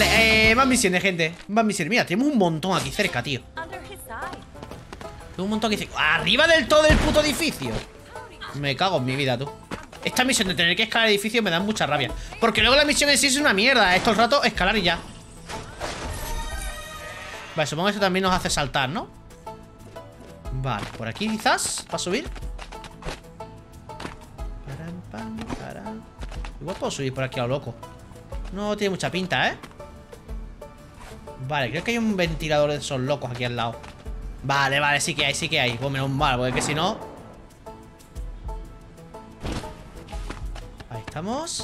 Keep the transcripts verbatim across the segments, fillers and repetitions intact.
Vale, eh, más misiones, gente. Más misiones. Mira, tenemos un montón aquí cerca, tío. Tengo un montón aquí cerca. Arriba del todo del puto edificio. Me cago en mi vida, tú. Esta misión de tener que escalar el edificio me da mucha rabia. Porque luego la misión en sí es una mierda. Esto el rato, escalar y ya. Vale, supongo que esto también nos hace saltar, ¿no? Vale, por aquí quizás, para subir. Igual puedo subir por aquí a lo loco. No tiene mucha pinta, ¿eh? Vale, creo que hay un ventilador de esos locos aquí al lado. Vale, vale, sí que hay, sí que hay. Pues menos mal, porque que si no... Ahí estamos.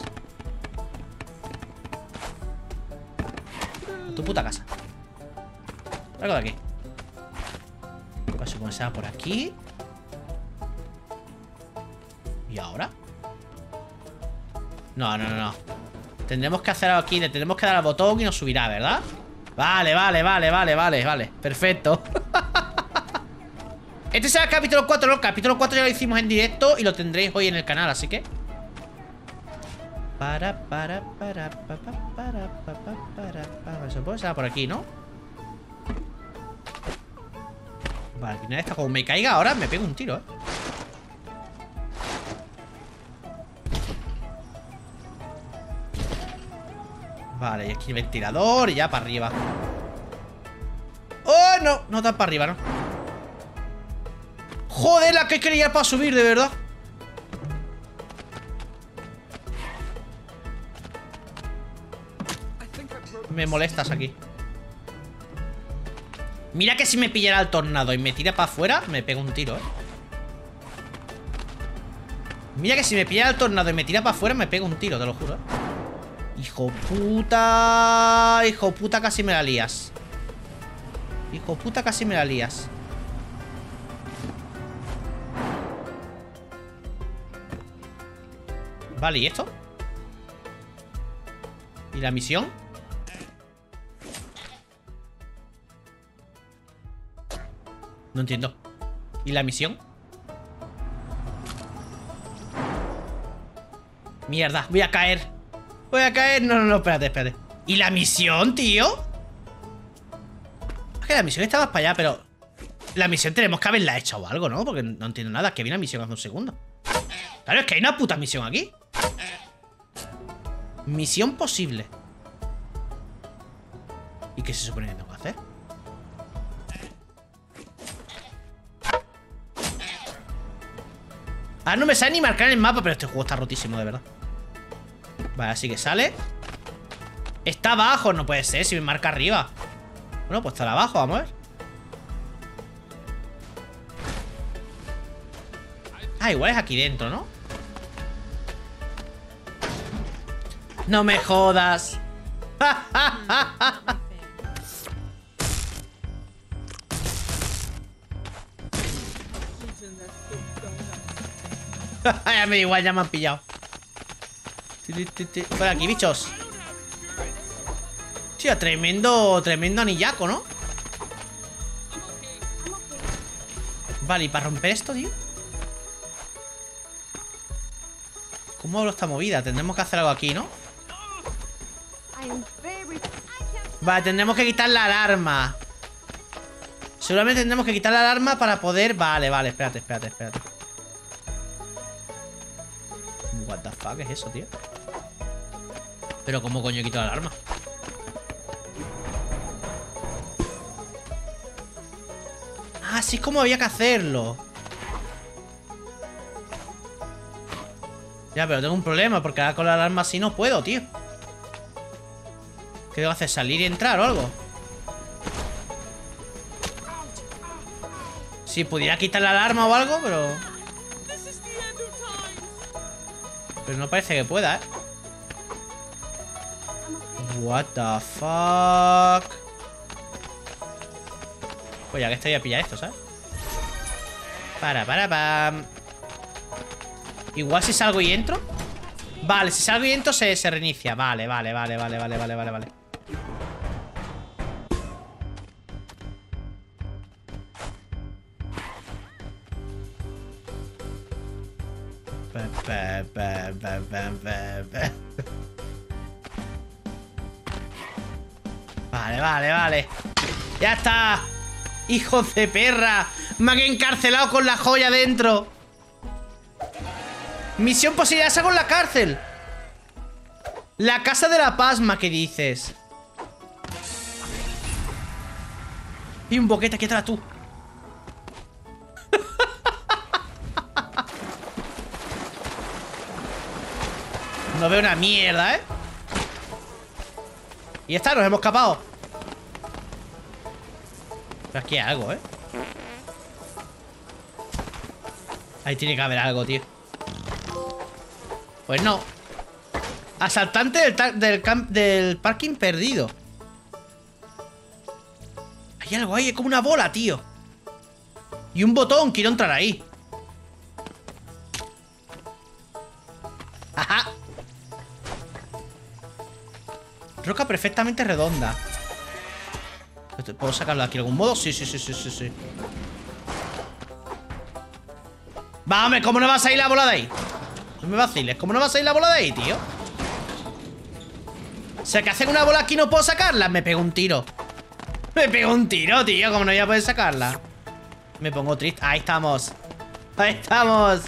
A tu puta casa. Algo de aquí. Paso como sea por aquí. ¿Y ahora? No, no, no, no. Tendremos que hacer algo aquí. Le tenemos que dar al botón y nos subirá, ¿verdad? Vale, vale, vale, vale, vale, vale. Perfecto. Este será el capítulo cuatro, ¿no? El capítulo cuatro ya lo hicimos en directo y lo tendréis hoy en el canal, así que... Para, para, para, para, para, para, para, para. Se puede ser por aquí, ¿no? Vale, aquí nada está. Como me caiga ahora, me pego un tiro, ¿eh? Vale, y aquí el ventilador y ya para arriba. ¡Oh, no! No tan para arriba, ¿no? Joder, la que quería para subir, de verdad. Me molestas aquí. Mira que si me pillara el tornado y me tira para afuera, me pega un tiro, ¿eh? Mira que si me pillara el tornado y me tira para afuera, me pega un tiro, te lo juro, ¿eh? Hijo puta. Hijo puta, casi me la lías. Hijo puta, casi me la lías. Vale, ¿y esto? ¿Y la misión? No entiendo. ¿Y la misión? Mierda, voy a caer. Voy a caer. No, no, no, espérate, espérate. ¿Y la misión, tío? Es que la misión está más para allá, pero... La misión tenemos que haberla hecho o algo, ¿no? Porque no entiendo nada. Que vi una misión hace un segundo. Claro, es que hay una puta misión aquí. Misión posible. ¿Y qué se supone que tengo que hacer? Ah, no me sale ni marcar en el mapa. Pero este juego está rotísimo, de verdad. Vale, así que sale. Está abajo, no puede ser. Si me marca arriba. Bueno, pues está abajo, vamos a ver. Ah, igual es aquí dentro, ¿no? No me jodas. Ya me da igual, ya me han pillado. Por aquí, bichos. Tío, tremendo, tremendo anillaco, ¿no? Vale, y para romper esto, tío. ¿Cómo hablo esta movida? Tendremos que hacer algo aquí, ¿no? Vale, tendremos que quitar la alarma. Seguramente tendremos que quitar la alarma para poder... Vale, vale, espérate, espérate, espérate. What the fuck es eso, tío? Pero ¿cómo coño quito la alarma? Ah, sí es como había que hacerlo. Ya, pero tengo un problema, porque ahora con la alarma así no puedo, tío. ¿Qué debo hacer? ¿Salir y entrar o algo? Si pudiera quitar la alarma o algo, pero... Pero no parece que pueda, ¿eh? What the fuck. Pues ya que estoy a pillar esto, ¿sabes? Para, para, pam. Igual si salgo y entro. Vale, si salgo y entro se, se reinicia. Vale, vale, vale, vale, vale, vale, vale, vale. Ba, ba, ba, ba, ba, ba. Vale, vale, vale. Ya está. ¡Hijos de perra! Me han encarcelado con la joya dentro. Misión posible, esa con la cárcel. La casa de la pasma, ¿qué dices? Y un boquete aquí atrás, tú. No veo una mierda, ¿eh? Y ya está, nos hemos escapado. Pero aquí hay algo, ¿eh? Ahí tiene que haber algo, tío. Pues no. Asaltante del, del, camp del parking perdido. Hay algo ahí, es como una bola, tío. Y un botón, quiero entrar ahí. Ajá. Roca perfectamente redonda. ¿Puedo sacarlo de aquí de algún modo? Sí, sí, sí, sí, sí, sí. Va, hombre, ¿cómo no va a salir la bola de ahí? No me vaciles, ¿cómo no va a salir la bola de ahí, tío? O sea, que hacen una bola aquí y no puedo sacarla. Me pego un tiro. Me pego un tiro, tío. ¿Cómo no voy a poder sacarla? Me pongo triste. Ahí estamos. Ahí estamos.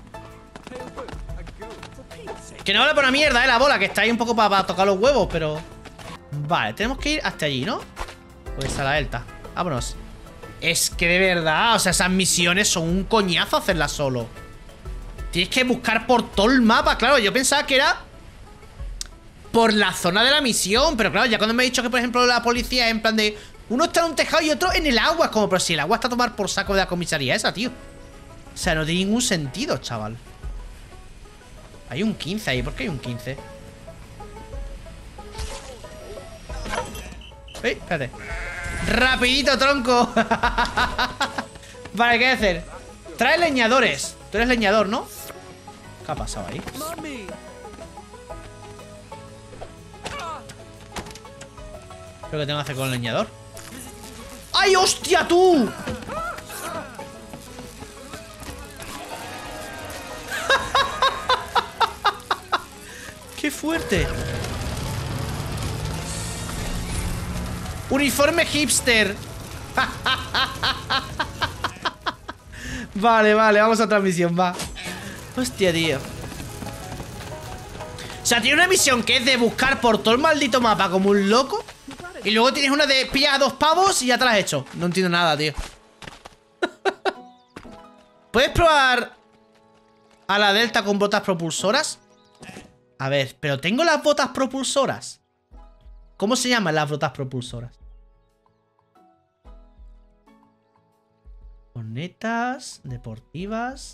Que no vale por una mierda, eh, la bola. Que está ahí un poco para pa tocar los huevos, pero... Vale, tenemos que ir hasta allí, ¿no? Pues a la delta. Vámonos. Es que de verdad, o sea, esas misiones son un coñazo hacerlas solo. Tienes que buscar por todo el mapa. Claro, yo pensaba que era por la zona de la misión. Pero claro, ya cuando me he dicho que, por ejemplo, la policía es en plan de... Uno está en un tejado y otro en el agua. Es como, pero si el agua está a tomar por saco de la comisaría esa, tío. O sea, no tiene ningún sentido, chaval. Hay un quince ahí. ¿Por qué hay un quince? ¡Ey! Espérate. ¡Rapidito, tronco! Vale, ¿qué hay que hacer? Trae leñadores. Tú eres leñador, ¿no? ¿Qué ha pasado ahí? Creo que tengo que hacer con el leñador. ¡Ay, hostia, tú! ¡Qué fuerte! Uniforme hipster. Vale, vale, vamos a otra misión, va. Hostia, tío. O sea, tiene una misión que es de buscar por todo el maldito mapa como un loco. Y luego tienes una de pillar a dos pavos y ya te la has hecho. No entiendo nada, tío. ¿Puedes probar a la Delta con botas propulsoras? A ver, pero tengo las botas propulsoras. ¿Cómo se llaman las botas propulsoras? Cornetas deportivas.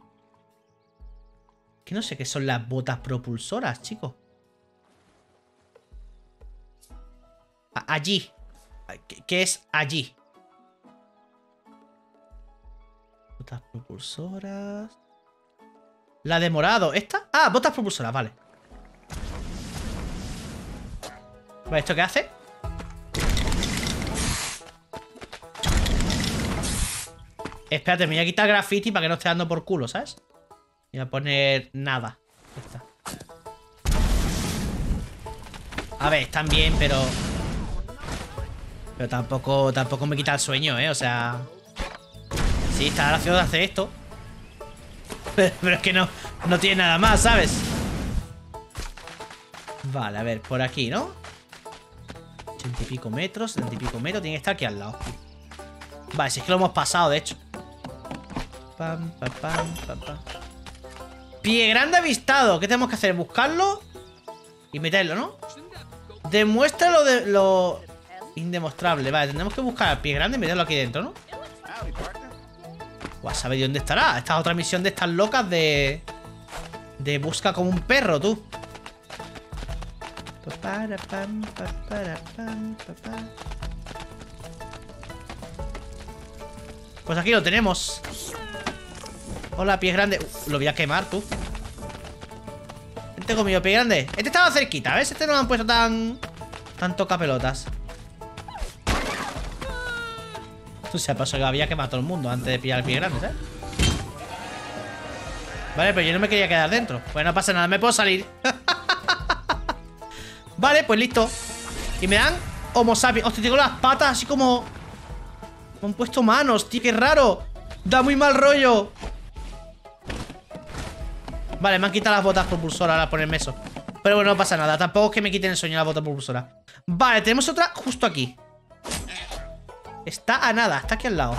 Que no sé qué son las botas propulsoras, chicos. Allí. ¿Qué es allí? Botas propulsoras. La de morado. ¿Esta? Ah, botas propulsoras, vale. Vale, ¿esto qué hace? Espérate, me voy a quitar graffiti para que no esté dando por culo, ¿sabes? Y voy a poner nada. Ya está. A ver, están bien, pero... Pero tampoco, tampoco me quita el sueño, ¿eh? O sea... Sí, está gracioso de hacer esto. Pero, pero es que no, no tiene nada más, ¿sabes? Vale, a ver, por aquí, ¿no? Ochenta y pico metros, setenta y pico metros. Tiene que estar aquí al lado. Vale, si es que lo hemos pasado, de hecho. Pam, pam, pam, pam, pam. Pie grande avistado. ¿Qué tenemos que hacer? Buscarlo y meterlo, ¿no? Demuestra lo de lo indemostrable. Vale, tendremos que buscar al pie grande y meterlo aquí dentro, ¿no? Guau, ¿sabes dónde estará? Esta es otra misión de estas locas de... De busca como un perro, tú. Pues aquí lo tenemos. Hola, pie grande. Uh, lo voy a quemar, tú. Este conmigo, pie grande. Este estaba cerquita, ¿ves? Este no lo han puesto tan... Tan toca pelotas. Tú se ha pasado que había quemado a todo el mundo antes de pillar el pie grande, ¿sabes? Vale, pero yo no me quería quedar dentro. Pues no pasa nada, me puedo salir. Vale, pues listo. Y me dan Homo sapiens. Hostia, tengo las patas así como... Me han puesto manos, tío, qué raro. Da muy mal rollo. Vale, me han quitado las botas propulsoras al ponerme eso. Pero bueno, no pasa nada. Tampoco es que me quiten el sueño las botas propulsoras. Vale, tenemos otra justo aquí. Está a nada, está aquí al lado.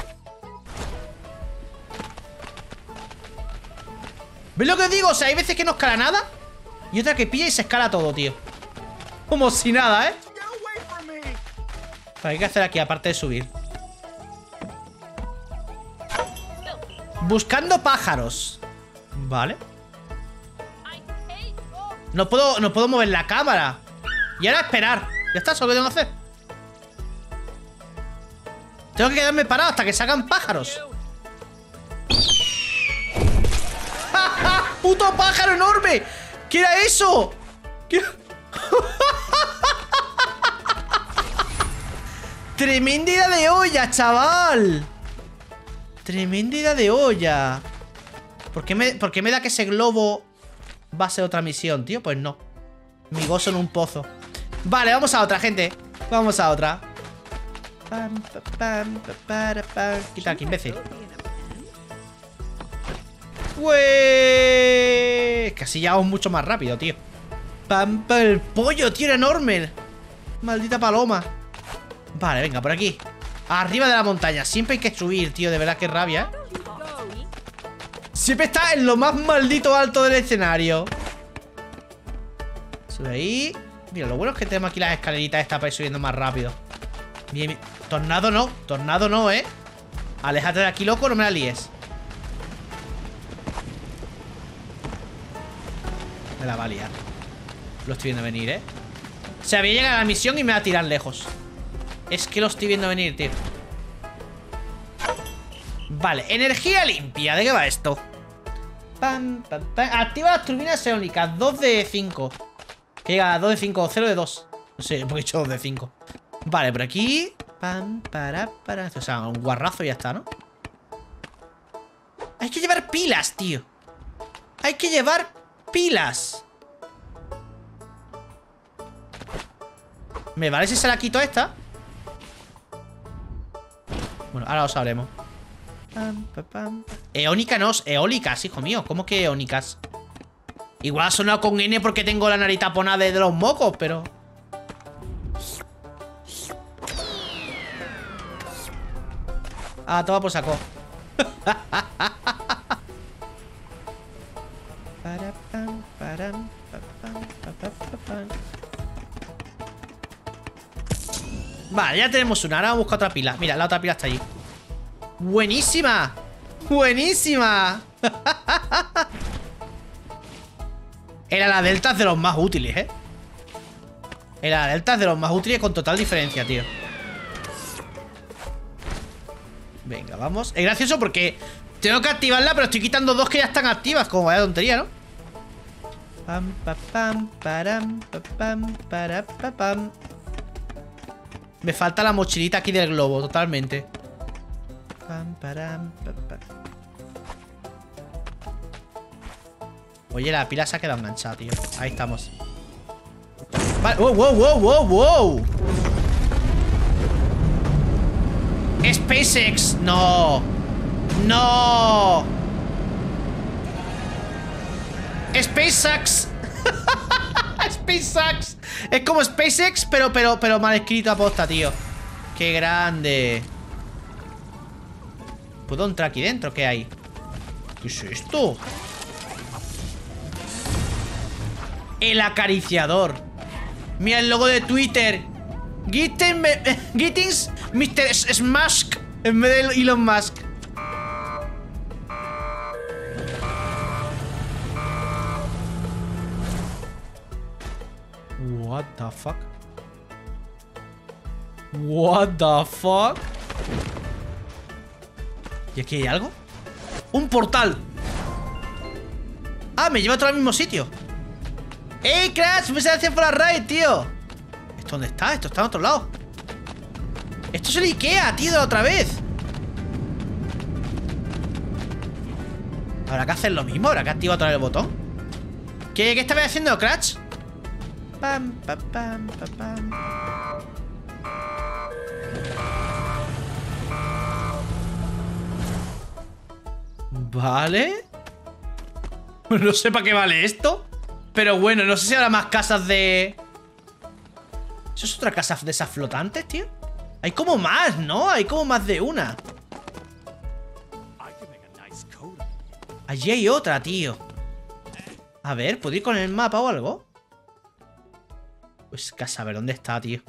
¿Ves lo que os digo? O sea, hay veces que no escala nada y otra que pilla y se escala todo, tío. Como si nada, ¿eh? Vale, hay que hacer aquí, aparte de subir. Buscando pájaros. Vale. No puedo, no puedo mover la cámara. Y ahora esperar. Ya está, eso es lo que tengo que hacer. Tengo que quedarme parado hasta que salgan pájaros. ¡Ja, ja! ¡Puto pájaro enorme! ¿Qué era eso? ¿Qué... Tremenda idea de olla, chaval. Tremenda idea de olla. ¿Por qué me, por qué me da que ese globo va a ser otra misión, tío? Pues no. Mi gozo en un pozo. Vale, vamos a otra, gente. Vamos a otra. Pam, pam, pam, pam, pam. Quita aquí, imbécil. ¡Uey! Casi ya vamos mucho más rápido, tío. Pam, pam, el pollo, tío, era enorme. Maldita paloma. Vale, venga, por aquí. Arriba de la montaña. Siempre hay que subir, tío. De verdad, qué rabia, ¿eh? Siempre está en lo más maldito alto del escenario. Sube ahí. Mira, lo bueno es que tenemos aquí las escaleritas estas para ir subiendo más rápido. Bien, bien. Tornado no, tornado no, ¿eh? Aléjate de aquí, loco, no me la líes. Me la va a liar. Lo estoy viendo venir, ¿eh? O sea, voy a llegar a la misión y me va a tirar lejos. Es que lo estoy viendo venir, tío. Vale, energía limpia. ¿De qué va esto? Pam, pam, pam. Activa las turbinas eólicas. dos de cinco. Que llega a dos de cinco o cero de dos. No sé, porque he hecho dos de cinco. Vale, por aquí. Pam, para, para. O sea, un guarrazo y ya está, ¿no? Hay que llevar pilas, tío. Hay que llevar pilas. ¿Me vale si se la quito a esta? Bueno, ahora lo sabremos. Pam, pam, pam. Eónica no, eólicas, hijo mío. ¿Cómo que eónicas? Igual ha sonado con N porque tengo la nariz taponada de los mocos, pero... Ah, toma por saco. Vale, ya tenemos una. Ahora vamos a buscar otra pila. Mira, la otra pila está allí. ¡Buenísima! ¡Buenísima! Era la delta de los más útiles, ¿eh? Era la delta de los más útiles con total diferencia, tío. Venga, vamos. Es gracioso porque tengo que activarla, pero estoy quitando dos que ya están activas. Como vaya tontería, ¿no? Pam, pam, pam, param, pam, para, pam, pam. Me falta la mochilita aquí del globo, totalmente. Pam, param, pam, pam. Oye, la pila se ha quedado enganchada, tío. Ahí estamos. Vale. ¡Wow, wow, wow, wow, wow! SpaceX. No. No. SpaceX. SpaceX. Es como SpaceX, pero, pero, pero mal escrito aposta, tío. Qué grande. ¿Puedo entrar aquí dentro? ¿Qué hay? ¿Qué es esto? El acariciador. Mira el logo de Twitter. Gittins mister Smash en vez de Elon Musk. What the fuck? What the fuck? ¿Y aquí hay algo? ¡Un portal! Ah, me lleva a todo al mismo sitio. ¡Ey, Crash! Muchas gracias por la raid, tío. ¿Esto dónde está? Esto está en otro lado. Esto es el Ikea, tío, de la otra vez. ¿Habrá que hacer lo mismo? ¿Habrá que activar otra vez el botón? ¿Qué, qué estabas haciendo, Crash? Pam, pam, pam, pam, pam. Vale. No sé para qué vale esto. Pero bueno, no sé si habrá más casas de... ¿Eso es otra casa de esas flotantes, tío? Hay como más, ¿no? Hay como más de una. Allí hay otra, tío. A ver, ¿puedo ir con el mapa o algo? Pues que a saber dónde está, tío.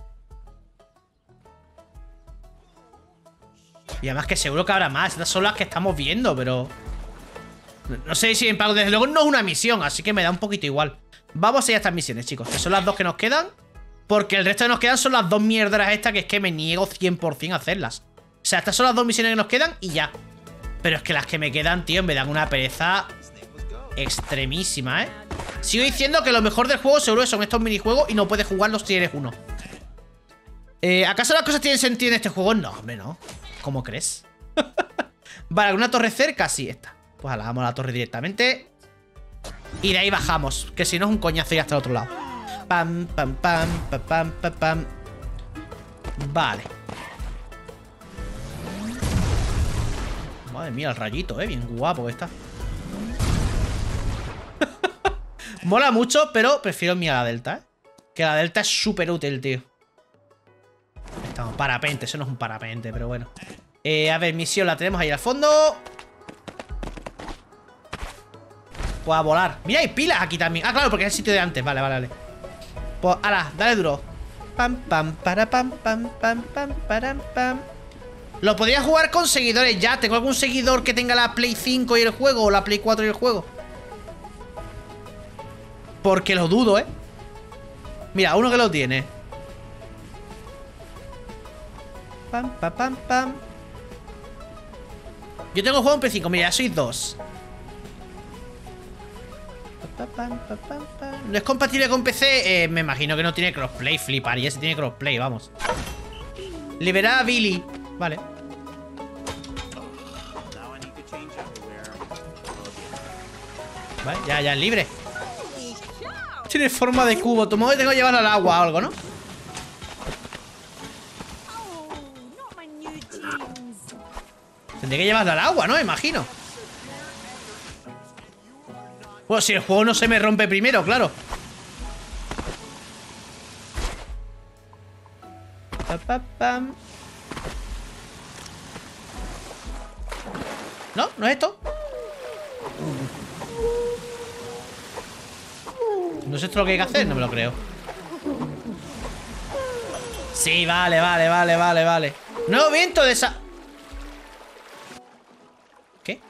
Y además que seguro que habrá más. Estas son las que estamos viendo, pero... No sé si en pago. Desde luego no es una misión, así que me da un poquito igual. Vamos a ir a estas misiones, chicos. Que son las dos que nos quedan. Porque el resto que nos quedan son las dos mierdas estas que es que me niego cien por cien a hacerlas. O sea, estas son las dos misiones que nos quedan y ya. Pero es que las que me quedan, tío, me dan una pereza extremísima, ¿eh? Sigo diciendo que lo mejor del juego seguro son estos minijuegos y no puedes jugarlos si eres uno. Eh, ¿Acaso las cosas tienen sentido en este juego? No, hombre, no. ¿Cómo crees? Vale, ¿alguna torre cerca? Sí, esta. Pues la damos a la torre directamente. Y de ahí bajamos. Que si no es un coñazo ir hasta el otro lado. Pam, pam, pam, pam, pam, pam, pam. Vale. Madre mía, el rayito, eh. Bien guapo que está. Mola mucho, pero prefiero mi a la delta, eh. Que la delta es súper útil, tío. Estamos, parapente. Eso no es un parapente, pero bueno. Eh, a ver, misión la tenemos ahí al fondo. Pues a volar. Mira, hay pilas aquí también. Ah, claro, porque es el sitio de antes. Vale, vale, vale. Pues, ala, dale duro. Pam, pam, para, pam, pam, pam, pam, param, pam. Lo podría jugar con seguidores ya. ¿Tengo algún seguidor que tenga la Play cinco y el juego? O la Play cuatro y el juego. Porque lo dudo, ¿eh? Mira, uno que lo tiene. Pam, pam, pam, pam. Yo tengo el juego en P cinco. Mira, ya sois dos. ¿No es compatible con P C? Eh, me imagino que no tiene crossplay. Fliparía si tiene crossplay, vamos. Liberar a Billy. Vale. Vale, ya, ya es libre. Tiene forma de cubo. Tomo que tengo que llevarlo al agua o algo, ¿no? Tendré que llevarlo al agua, ¿no? Imagino. Bueno, si el juego no se me rompe primero, claro. Pa, pa, pam. No, no es esto. No es esto lo que hay que hacer, no me lo creo. Sí, vale, vale, vale, vale, vale. Nuevo viento de esa... ¿Qué?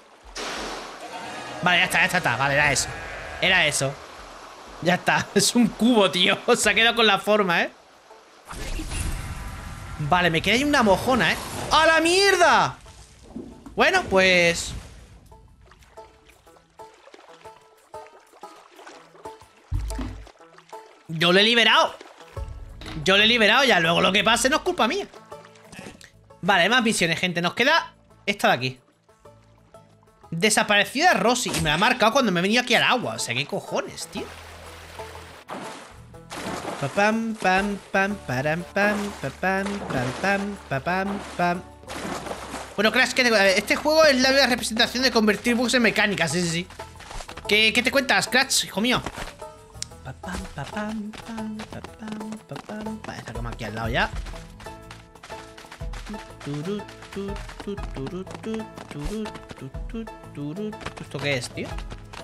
Vale, ya está, ya está, está. Vale, era eso. Era eso. Ya está, es un cubo, tío. Se ha quedado con la forma, ¿eh? Vale, me queda ahí una mojona, ¿eh? ¡A la mierda! Bueno, pues... Yo lo he liberado. Yo lo he liberado ya. Luego lo que pase no es culpa mía. Vale, más misiones, gente. Nos queda esta de aquí. Desaparecida Rosy. Y me la ha marcado cuando me he venido aquí al agua. O sea, ¿qué cojones, tío? Pam, pam, pam, param, pam, pam, pam, pam, pam, pam, pam. Bueno, Crash, ¿qué te... este juego es la representación de convertir bugs en mecánicas. Sí, sí, sí. ¿Qué, qué te cuentas, Crash, hijo mío? Vale, está como aquí al lado ya. ¿Esto qué es, tío?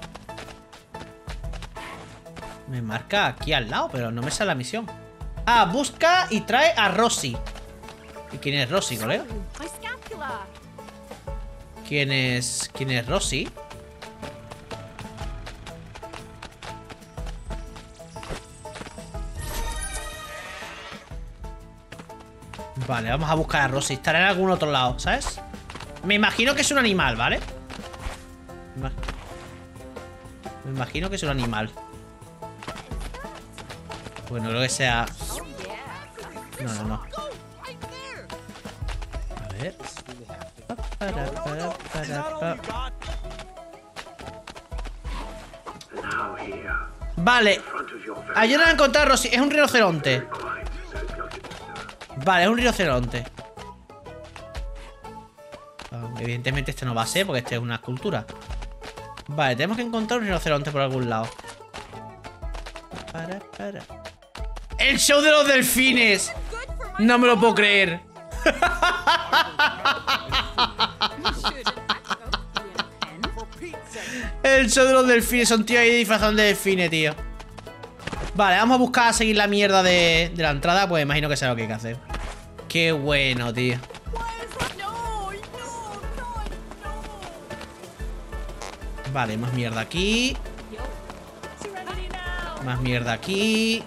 Me marca aquí al lado, pero no me sale la misión. Ah, busca y trae a Rosy. ¿Y quién es Rosy, colega? ¿Quién es... ¿Quién es Rosy? Vale, vamos a buscar a Rosy. Estará en algún otro lado, ¿sabes? Me imagino que es un animal, ¿vale? Me imagino que es un animal. Bueno, creo que sea... No, no, no. A ver. Vale. Ayúdame a encontrar a Rosy. Es un rinoceronte. Vale, es un rinoceronte. Evidentemente este no va a ser porque este es una escultura. Vale, tenemos que encontrar un rinoceronte por algún lado. Para, para. ¡El show de los delfines! No me lo puedo creer. El show de los delfines. Son tíos ahí disfrazados de delfines, tío. Vale, vamos a buscar a seguir la mierda de, de la entrada. Pues imagino que será lo que hay que hacer. Qué bueno, tío. Vale, más mierda aquí. Más mierda aquí.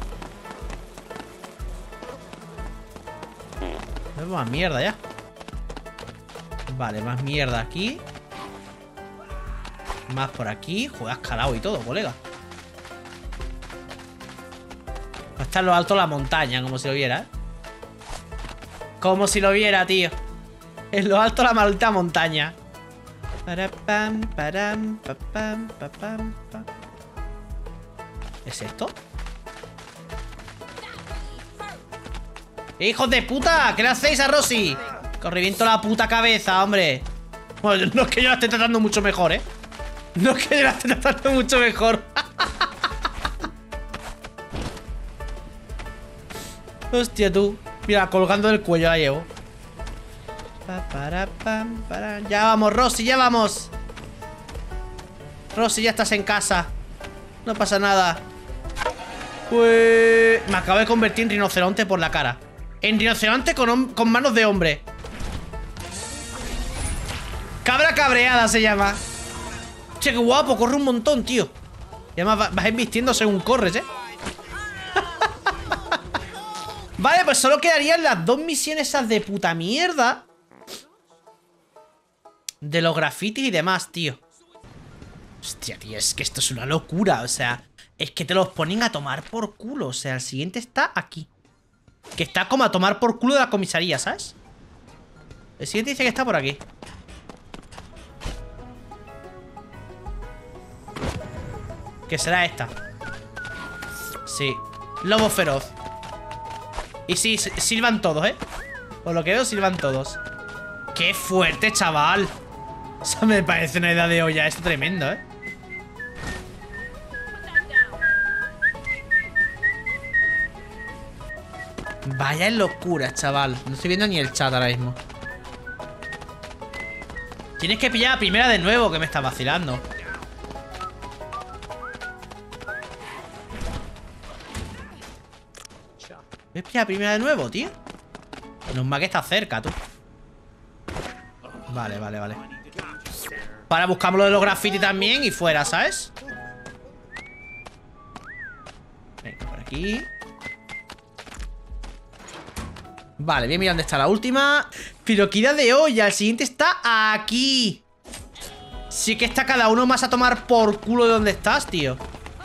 Más mierda ya. Vale, más mierda aquí. Más por aquí. Joder, escalado y todo, colega. Está en lo alto de la montaña, como si lo viera, ¿eh? Como si lo viera, tío. En lo alto de la maldita montaña. Para pam, param, pa, pam, pa, pam, pa. ¿Es esto? ¡Hijos de puta! ¿Qué le hacéis a Rosy? Que os reviento la puta cabeza, hombre. Bueno, no es que yo la esté tratando mucho mejor, ¿eh? No es que yo la esté tratando mucho mejor. Hostia, tú. Mira, colgando del cuello la llevo. Pa, para, pam, para. Ya vamos, Rosy, ya vamos. Rosy, ya estás en casa. No pasa nada. Pues... me acabo de convertir en rinoceronte por la cara. En rinoceronte con, con manos de hombre. Cabra cabreada se llama. Che, qué guapo, corre un montón, tío. Y además vas invistiendo según corres, ¿eh? Vale, pues solo quedarían las dos misiones esas de puta mierda de los grafitis y demás, tío. Hostia, tío, es que esto es una locura. O sea, es que te los ponen a tomar por culo. O sea, el siguiente está aquí. Que está como a tomar por culo de la comisaría, ¿sabes? El siguiente dice que está por aquí. Que será esta. Sí, lobo feroz. Y sí, silban todos, ¿eh? Por lo que veo, silban todos. ¡Qué fuerte, chaval! Eso me parece una idea de olla. Esto tremendo, ¿eh? Vaya locura, chaval. No estoy viendo ni el chat ahora mismo. Tienes que pillar a primera de nuevo, que me está vacilando. ¿Ves pillar a primera de nuevo, tío? Menos mal que está cerca, tú. Vale, vale, vale. Para buscamos lo de los graffiti también y fuera, ¿sabes? Venga, por aquí. Vale, bien, mira dónde está la última. Pero qué idea de olla. El siguiente está aquí. Sí que está cada uno más a tomar por culo de donde estás, tío.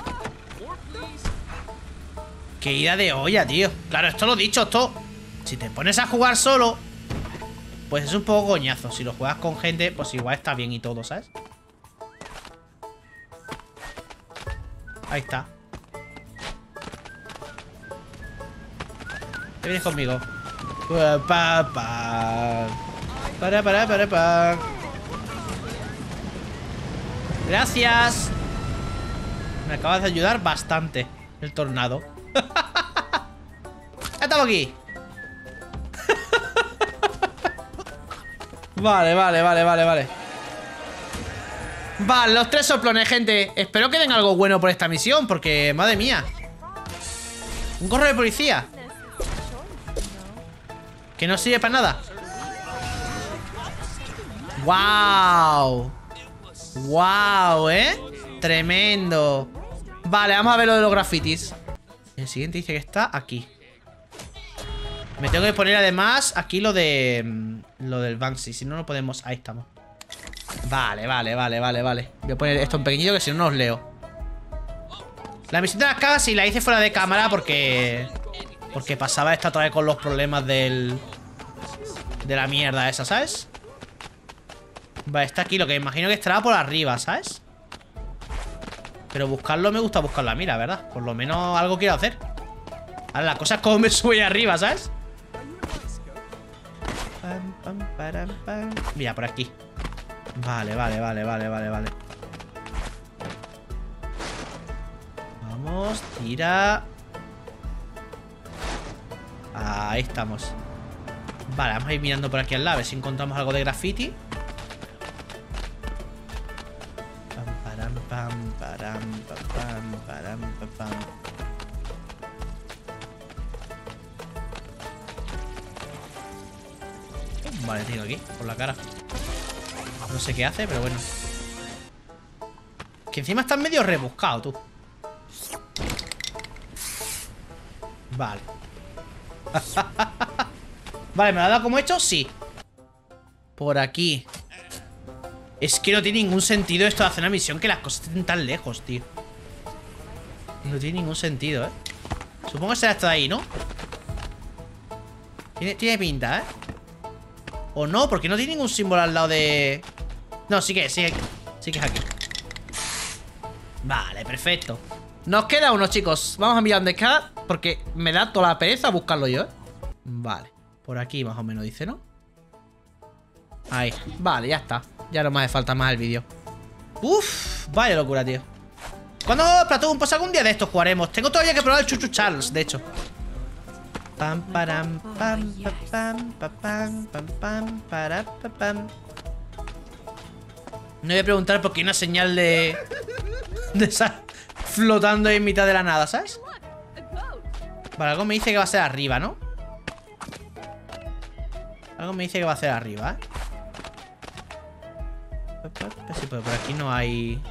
Qué idea de olla, tío. Claro, esto lo he dicho, esto. Si te pones a jugar solo, pues es un poco coñazo. Si lo juegas con gente, pues igual está bien y todo, ¿sabes? Ahí está. Te vienes conmigo. Pa, pa, pa. Para, para, para, para. Gracias. Me acabas de ayudar bastante el tornado. Estamos aquí. Vale, vale, vale, vale, vale. Vale, los tres soplones, gente. Espero que den algo bueno por esta misión, porque, madre mía. Un gorro de policía que no sirve para nada. ¡Wow! ¡Wow, eh! Tremendo. Vale, vamos a ver lo de los grafitis. El siguiente dice que está aquí. Me tengo que poner además aquí lo de... Lo del Banksy, si no, no podemos... Ahí estamos. Vale, vale, vale, vale, vale. Voy a poner esto en pequeñito que si no, no os leo. La misión de las cagas sí la hice fuera de cámara porque... Porque pasaba esta otra vez con los problemas del... De la mierda esa, ¿sabes? Vale, está aquí, lo que imagino que estará por arriba, ¿sabes? Pero buscarlo me gusta buscarlo a mí, la verdad. Por lo menos algo quiero hacer. Ahora la cosa es cómo me sube arriba, ¿sabes? pam, param, pam. Mira, por aquí. Vale, vale, vale, vale, vale, vale. Vamos, tira. Ahí estamos. Vale, vamos a ir mirando por aquí al lado, a ver si encontramos algo de graffiti. Pam, param, pam, param, pam, pam, param, pam, pam. Vale, tengo aquí, por la cara. No sé qué hace, pero bueno. Que encima está medio rebuscado, tú. Vale. Vale, ¿me lo ha dado como hecho? Sí. Por aquí. Es que no tiene ningún sentido esto de hacer una misión que las cosas estén tan lejos, tío. No tiene ningún sentido, ¿eh? Supongo que será esto de ahí, ¿no? Tiene, tiene pinta, ¿eh? O no, porque no tiene ningún símbolo al lado de... No, sí que, sí, sí que es aquí. Vale, perfecto. Nos queda uno, chicos. Vamos a mirar dónde está, porque me da toda la pereza buscarlo yo, ¿eh? Vale, por aquí más o menos dice, ¿no? Ahí, vale, ya está. Ya no me hace falta más el vídeo. Uf, vaya locura, tío. ¿Cuándo Splatoon? Pues algún día de estos jugaremos. Tengo todavía que probar el Chuchu Charles, de hecho. Pam, param, pam, pam, pam, pam, pam, pam, para, pam, pam. No voy a preguntar por qué hay una señal de... De esa... Flotando en mitad de la nada, ¿sabes? Vale, algo me dice que va a ser arriba, ¿no? Algo me dice que va a ser arriba, ¿eh? Sí, pero por aquí no hay...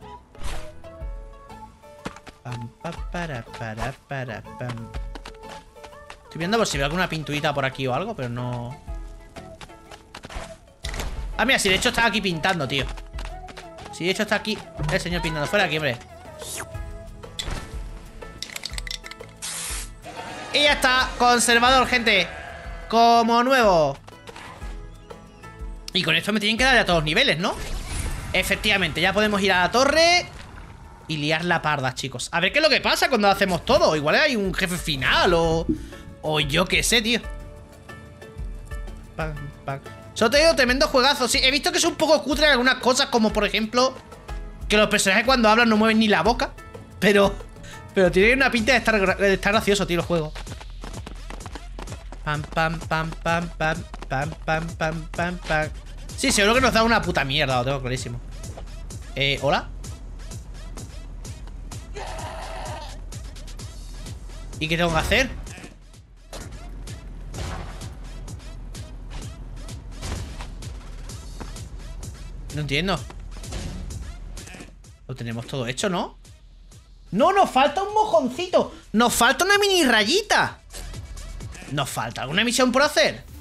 Pam, pa, para, para, para, pam. Estoy viendo por si veo alguna pinturita por aquí o algo, pero no... Ah, mira, si de hecho está aquí pintando, tío. Si de hecho está aquí el señor pintando. Fuera de aquí, hombre. Y ya está, conservador, gente. Como nuevo. Y con esto me tienen que dar a todos los niveles, ¿no? Efectivamente, ya podemos ir a la torre y liar la parda, chicos. A ver qué es lo que pasa cuando hacemos todo. Igual hay un jefe final o... O yo qué sé, tío. Pam, pam. Solo te digo, tremendo juegazo. Sí, he visto que es un poco cutre en algunas cosas, como por ejemplo que los personajes cuando hablan no mueven ni la boca. Pero... Pero tiene una pinta de estar, de estar gracioso, tío, el juego. Pam, pam, pam, pam, pam, pam, pam, pam, pam, pam. Sí, seguro que nos da una puta mierda, lo tengo clarísimo. Eh, ¿hola? ¿Y qué tengo que hacer? No entiendo. Lo tenemos todo hecho, ¿no? ¡No, nos falta un mojoncito! ¡Nos falta una mini rayita! ¿Nos falta alguna misión por hacer?